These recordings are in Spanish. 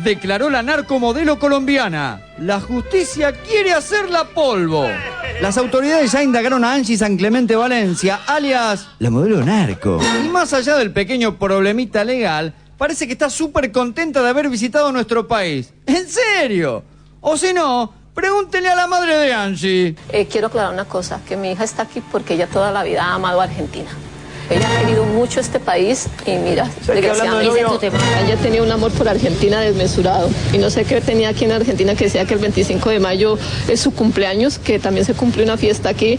declaró la narcomodelo colombiana. La justicia quiere hacerla polvo. Las autoridades ya indagaron a Angie San Clemente Valencia, alias la modelo narco. Y más allá del pequeño problemita legal, parece que está súper contenta de haber visitado nuestro país. ¿En serio? O si no, pregúntenle a la madre de Angie. Quiero aclarar una cosa, que mi hija está aquí porque ella toda la vida ha amado a Argentina. Ella ha querido mucho este país y mira, desgraciadamente ella tenía un amor por Argentina desmesurado. Y no sé qué tenía aquí en Argentina que decía que el 25 de mayo es su cumpleaños, que también se cumple una fiesta aquí.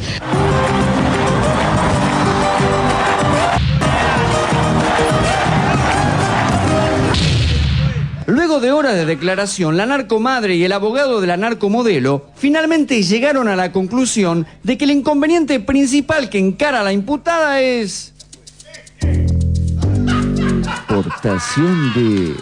Luego de horas de declaración, la narcomadre y el abogado de la narcomodelo finalmente llegaron a la conclusión de que el inconveniente principal que encara la imputada es portación de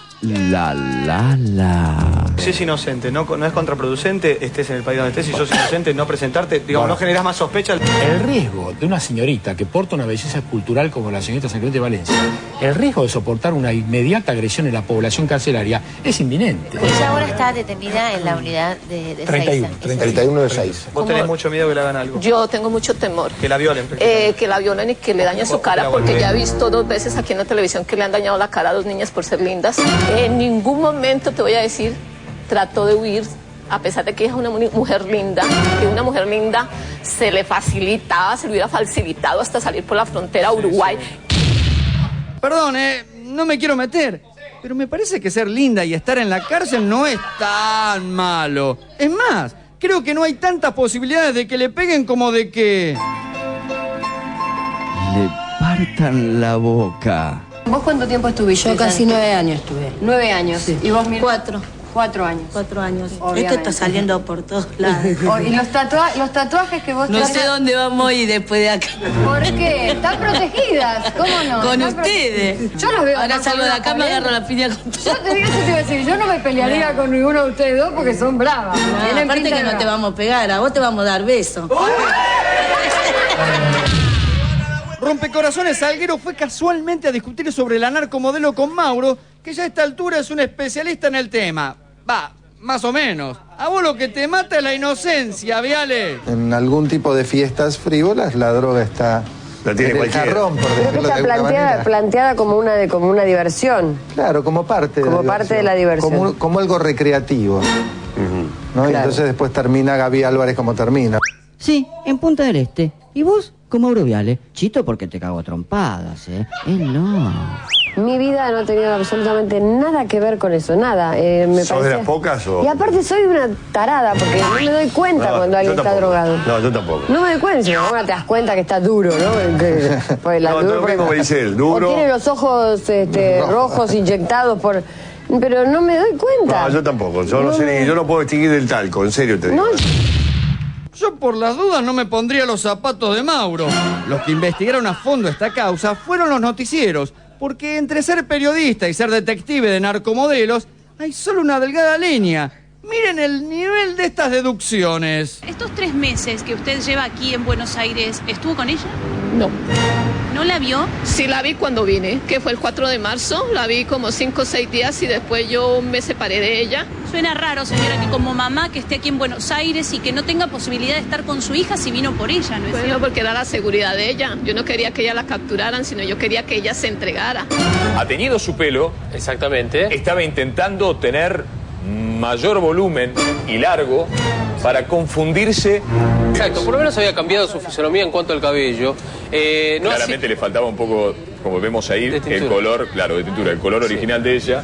la. Si es inocente, no es contraproducente, estés en el país donde estés, si sos inocente, no presentarte, digamos, no generás más sospecha. El riesgo de una señorita que porta una belleza cultural como la señorita San Clemente de Valencia, el riesgo de soportar una inmediata agresión en la población carcelaria es inminente. Ella ahora está detenida en la unidad de 31 de 6. ¿Vos tenés mucho miedo que le hagan algo? Yo tengo mucho temor. Que la violen. Que la violen y que le dañen su cara, porque ya he visto 2 veces aquí en la televisión que le han dañado la cara a 2 niñas por ser lindas. En ningún momento te voy a decir trató de huir, a pesar de que ella es una mujer linda, que una mujer linda se le facilitaba, se le hubiera facilitado hasta salir por la frontera a Uruguay. Perdón, no me quiero meter, pero me parece que ser linda y estar en la cárcel no es tan malo. Es más, creo que no hay tantas posibilidades de que le peguen como de que le partan la boca. ¿Vos cuánto tiempo estuviste? Yo casi 9 años estuve. 9 años. Sí. ¿Y vos, Mirta? 4. 4 años. 4 años. Obviamente. Esto está saliendo por todos lados. ¿Y los tatuajes que vos No sé dónde vamos a ir después de acá. ¿Por qué? Están protegidas. ¿Cómo no? Con ustedes. Yo los veo. Ahora salgo de acá, me agarro la piña con todo. Yo te digo, eso te iba a decir, yo no me pelearía con ninguno de ustedes dos porque son bravas. No, aparte que no te vamos a pegar, a vos te vamos a dar besos. Rompecorazones Salguero fue casualmente a discutir sobre la narcomodelo con Mauro, que ya a esta altura es un especialista en el tema. Va, más o menos. A vos lo que te mata es la inocencia, Viale. En algún tipo de fiestas frívolas la droga está... La tiene cualquiera. Jarrón, por Creo que está planteada como una diversión. Claro, como parte de la diversión. Como algo recreativo. ¿No? Claro. Y entonces después termina Gaby Álvarez como termina. Sí, en Punta del Este. ¿Y vos? Como Mauro Viale. Chito porque te cago a trompadas, ¿eh? Él no. Mi vida no ha tenido absolutamente nada que ver con eso, nada. ¿Sos de las pocas o...? Y aparte soy una tarada, porque no me doy cuenta cuando alguien está drogado. No, yo tampoco. No me doy cuenta, si ahora te das cuenta que está duro, ¿no? Pues no, lo mismo me dice él, duro. O tiene los ojos rojos inyectados por... Pero no me doy cuenta. No, yo tampoco. Yo no sé, yo no puedo distinguir del talco, en serio te digo. Yo por las dudas no me pondría los zapatos de Mauro. Los que investigaron a fondo esta causa fueron los noticieros, porque entre ser periodista y ser detective de narcomodelos hay solo una delgada línea. Miren el nivel de estas deducciones. Estos 3 meses que usted lleva aquí en Buenos Aires, ¿estuvo con ella? No. ¿No la vio? Sí, la vi cuando vine, que fue el 4 de marzo. La vi como 5 o 6 días y después yo me separé de ella. Suena raro, señora, que como mamá que esté aquí en Buenos Aires y que no tenga posibilidad de estar con su hija si vino por ella, ¿no es cierto? Bueno, porque era la seguridad de ella. Yo no quería que ella la capturaran, sino yo quería que ella se entregara. Ha tenido su pelo. Exactamente. Estaba intentando tener mayor volumen y largo para confundirse. Exacto, por lo menos había cambiado su fisonomía en cuanto al cabello. Claramente le faltaba un poco, como vemos ahí, el color, claro, de tintura, el color original de ella.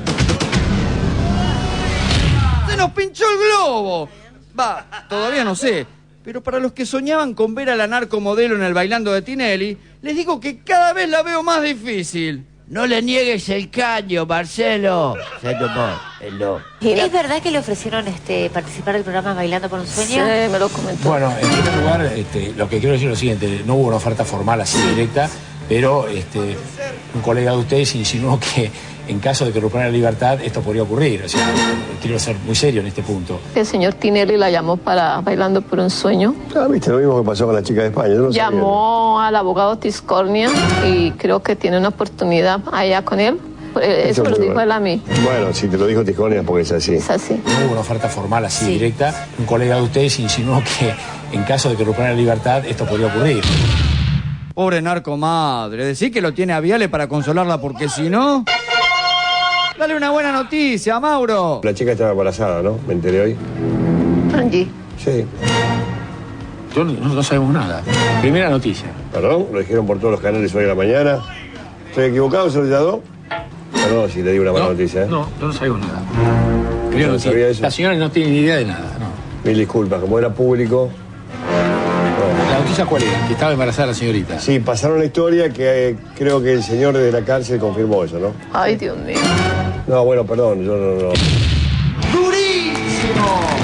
¡Se nos pinchó el globo! Va, todavía no sé. Pero para los que soñaban con ver a la narcomodelo en el Bailando de Tinelli, les digo que cada vez la veo más difícil. No le niegues el caño, Marcelo. Se tomó el no. ¿Es verdad que le ofrecieron participar del programa Bailando por un Sueño? Sí, me lo comentó. Bueno, en primer lugar, lo que quiero decir es lo siguiente. No hubo una oferta formal así directa, pero un colega de ustedes insinuó que en caso de que recuperen la libertad, esto podría ocurrir. O sea, quiero ser muy serio en este punto. El señor Tinelli la llamó para Bailando por un Sueño. Ah, viste, lo mismo que pasó con la chica de España. Yo no llamó al abogado Tiscornia y creo que tiene una oportunidad allá con él. Eso me lo dijo él a mí. Bueno, si te lo dijo Tisconi es porque es así. Es así. No hubo una oferta formal así directa. Un colega de ustedes insinuó que en caso de que recuperen la libertad esto podría ocurrir. Pobre narcomadre, decí que lo tiene a Viale para consolarla porque si no... Dale una buena noticia, Mauro. La chica estaba embarazada, ¿no? Me enteré hoy. Angie. Sí. Yo no sabemos nada. Primera noticia. Perdón, lo dijeron por todos los canales hoy a la mañana. ¿Estoy equivocado, soldado? Perdón si le digo una mala noticia, ¿eh? No sabemos nada. Yo no sabía eso. La señora no tiene ni idea de nada, no. Mil disculpas, como era público... ¿La noticia cuál era? Que estaba embarazada la señorita. Sí, pasaron la historia que creo que el señor desde la cárcel confirmó eso, ¿no? Ay, Dios mío. No, bueno, perdón, yo no. ¡Durísimo!